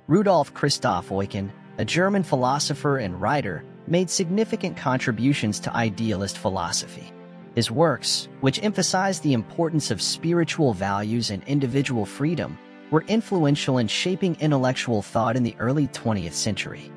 Rudolf Christoph Eucken, a German philosopher and writer, made significant contributions to idealist philosophy. His works, which emphasized the importance of spiritual values and individual freedom, were influential in shaping intellectual thought in the early 20th century.